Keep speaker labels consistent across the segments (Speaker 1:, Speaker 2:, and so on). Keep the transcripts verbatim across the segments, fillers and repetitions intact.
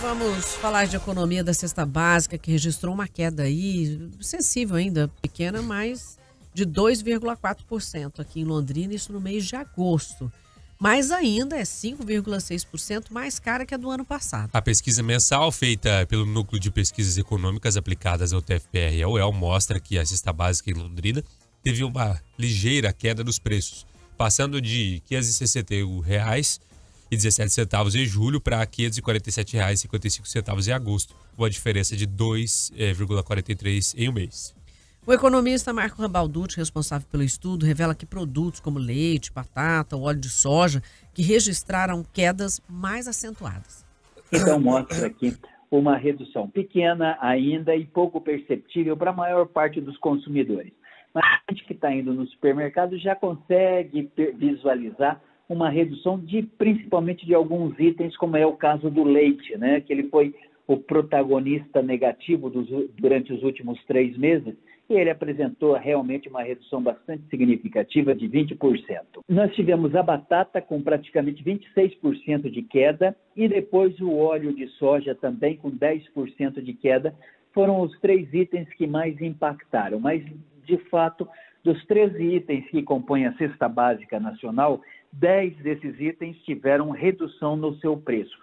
Speaker 1: Vamos falar de economia da cesta básica, que registrou uma queda aí, sensível ainda, pequena, mas de dois vírgula quatro por cento aqui em Londrina, isso no mês de agosto. Mas ainda é cinco vírgula seis por cento mais cara que a do ano passado.
Speaker 2: A pesquisa mensal feita pelo Núcleo de Pesquisas Econômicas aplicadas ao T F P R e ao U E L mostra que a cesta básica em Londrina teve uma ligeira queda dos preços, passando de quinhentos e sessenta e um reais e dezessete centavos em julho para quinhentos e quarenta e sete reais e cinquenta e cinco centavos em agosto, uma diferença de dois vírgula quarenta e três em um mês.
Speaker 1: O economista Marco Rambalducci, responsável pelo estudo, revela que produtos como leite, batata, óleo de soja, que registraram quedas mais acentuadas.
Speaker 3: Então mostra aqui uma redução pequena ainda e pouco perceptível para a maior parte dos consumidores. Mas a gente que está indo no supermercado já consegue visualizar uma redução de principalmente de alguns itens, como é o caso do leite, né? Que ele foi o protagonista negativo dos, durante os últimos três meses, e ele apresentou realmente uma redução bastante significativa de vinte por cento. Nós tivemos a batata com praticamente vinte e seis por cento de queda e depois o óleo de soja também com dez por cento de queda. Foram os três itens que mais impactaram, mas de fato, dos treze itens que compõem a cesta básica nacional, dez desses itens tiveram redução no seu preço.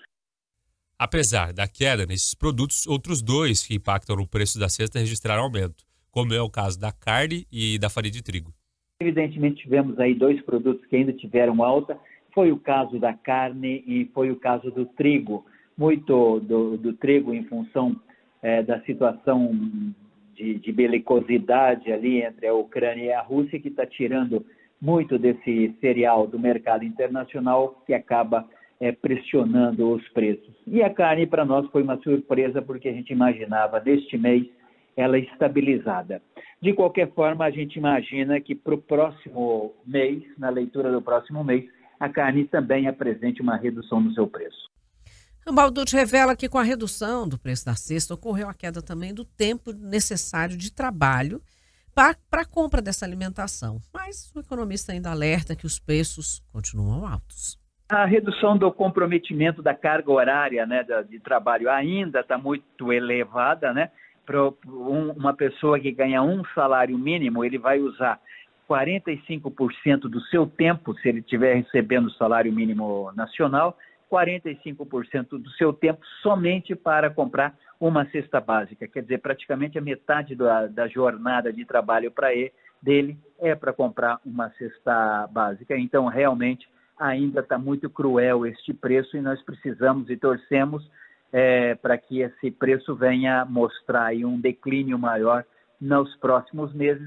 Speaker 2: Apesar da queda nesses produtos, outros dois que impactam no preço da cesta registraram aumento, como é o caso da carne e da farinha de trigo.
Speaker 3: Evidentemente, tivemos aí dois produtos que ainda tiveram alta. Foi o caso da carne e foi o caso do trigo. Muito do, do trigo em função é, da situação de, de belicosidade ali entre a Ucrânia e a Rússia, que está tirando muito desse cereal do mercado internacional, que acaba é, pressionando os preços. E a carne, para nós, foi uma surpresa, porque a gente imaginava, deste mês, ela estabilizada. De qualquer forma, a gente imagina que para o próximo mês, na leitura do próximo mês, a carne também apresente uma redução no seu preço.
Speaker 1: Rambalducci revela que com a redução do preço da cesta, ocorreu a queda também do tempo necessário de trabalho para a compra dessa alimentação. Mas o economista ainda alerta que os preços continuam altos.
Speaker 3: A redução do comprometimento da carga horária, né, de trabalho ainda está muito elevada, né? Para uma pessoa que ganha um salário mínimo, ele vai usar quarenta e cinco por cento do seu tempo, se ele estiver recebendo o salário mínimo nacional, quarenta e cinco por cento do seu tempo somente para comprar uma cesta básica. Quer dizer, praticamente a metade da, da jornada de trabalho para ele, dele é para comprar uma cesta básica. Então, realmente, ainda está muito cruel este preço e nós precisamos e torcemos É, para que esse preço venha mostrar aí um declínio maior nos próximos meses.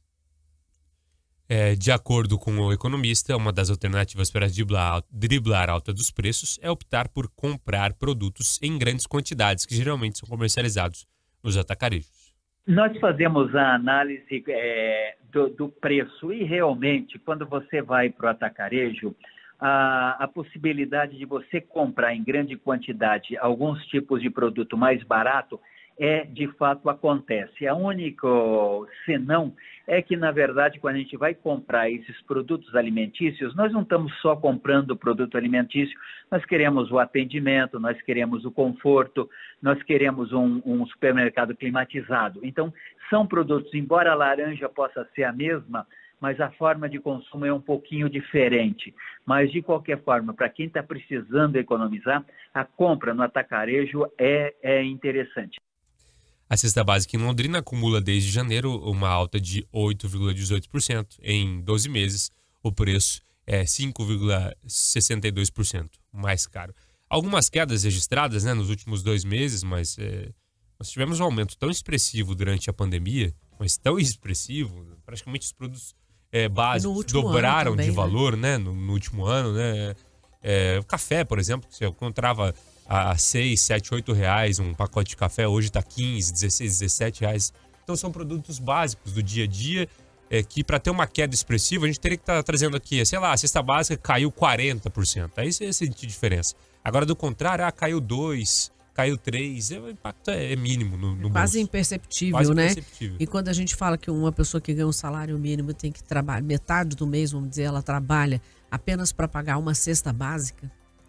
Speaker 2: É, de acordo com o economista, uma das alternativas para driblar, driblar a alta dos preços é optar por comprar produtos em grandes quantidades, que geralmente são comercializados nos atacarejos.
Speaker 3: Nós fazemos a análise é, do, do preço e realmente, quando você vai para o atacarejo, A, a possibilidade de você comprar em grande quantidade alguns tipos de produto mais barato é, de fato, acontece. A única senão é que, na verdade, quando a gente vai comprar esses produtos alimentícios, nós não estamos só comprando produto alimentício, nós queremos o atendimento, nós queremos o conforto, nós queremos um, um supermercado climatizado. Então, são produtos, embora a laranja possa ser a mesma, mas a forma de consumo é um pouquinho diferente. Mas, de qualquer forma, para quem está precisando economizar, a compra no atacarejo é, é interessante.
Speaker 2: A cesta básica em Londrina acumula desde janeiro uma alta de oito vírgula dezoito por cento. Em doze meses, o preço é cinco vírgula sessenta e dois por cento mais caro. Algumas quedas registradas, né, nos últimos dois meses, mas é, nós tivemos um aumento tão expressivo durante a pandemia, mas tão expressivo, praticamente os produtos É, básicos dobraram também, de valor, né? né? No, no último ano, né? É, o café, por exemplo, que você encontrava a seis, sete, oito reais um pacote de café, hoje está quinze, dezesseis, dezessete reais. Então são produtos básicos do dia a dia é, que para ter uma queda expressiva a gente teria que estar tá trazendo aqui, sei lá, a cesta básica caiu quarenta por cento. Aí você ia sentir diferença. Agora do contrário, ah, caiu dois, caiu três, o impacto é mínimo no, no
Speaker 1: Quase
Speaker 2: bolso.
Speaker 1: Imperceptível,
Speaker 2: Quase
Speaker 1: né?
Speaker 2: imperceptível.
Speaker 1: E quando a gente fala que uma pessoa que ganha um salário mínimo tem que trabalhar, metade do mês, vamos dizer, ela trabalha apenas para pagar uma cesta básica,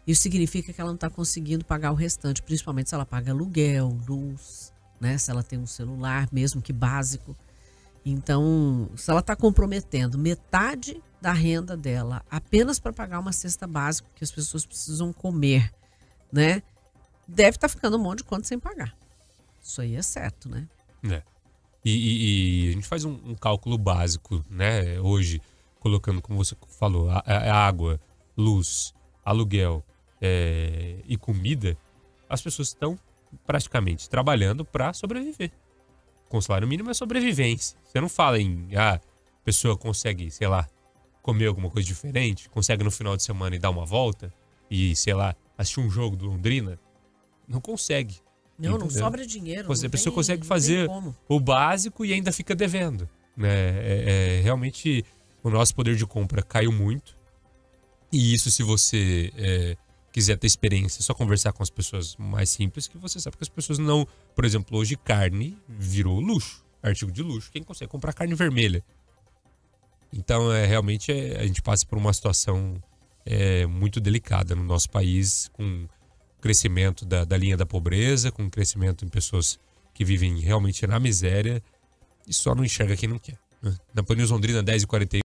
Speaker 1: Isso significa que ela não está conseguindo pagar o restante, principalmente se ela paga aluguel, luz, né? Se ela tem um celular, mesmo que básico. Então, se ela está comprometendo metade da renda dela apenas para pagar uma cesta básica, que as pessoas precisam comer, né? Deve estar tá ficando um monte de conta sem pagar. Isso aí é certo, né?
Speaker 2: É. E, e, e a gente faz um, um cálculo básico, né? Hoje, colocando, como você falou, a, a água, luz, aluguel é, e comida, as pessoas estão praticamente trabalhando para sobreviver. Com salário mínimo é sobrevivência. Você não fala em, ah, a pessoa consegue, sei lá, comer alguma coisa diferente, consegue no final de semana ir dar uma volta e, sei lá, assistir um jogo do Londrina. Não consegue.
Speaker 1: Não,
Speaker 2: entendeu?
Speaker 1: não sobra dinheiro.
Speaker 2: Você,
Speaker 1: não
Speaker 2: a pessoa
Speaker 1: tem,
Speaker 2: consegue fazer o básico e ainda fica devendo. Né? É, é, realmente, o nosso poder de compra caiu muito. E isso, se você é, quiser ter experiência, é só conversar com as pessoas mais simples, que você sabe que as pessoas não... Por exemplo, hoje carne virou luxo, artigo de luxo. Quem consegue comprar carne vermelha? Então, é, realmente, é, a gente passa por uma situação é, muito delicada no nosso país, com crescimento da, da linha da pobreza, com crescimento em pessoas que vivem realmente na miséria e só não enxerga quem não quer. Né? Na Pan News Londrina, dez e quarenta e um.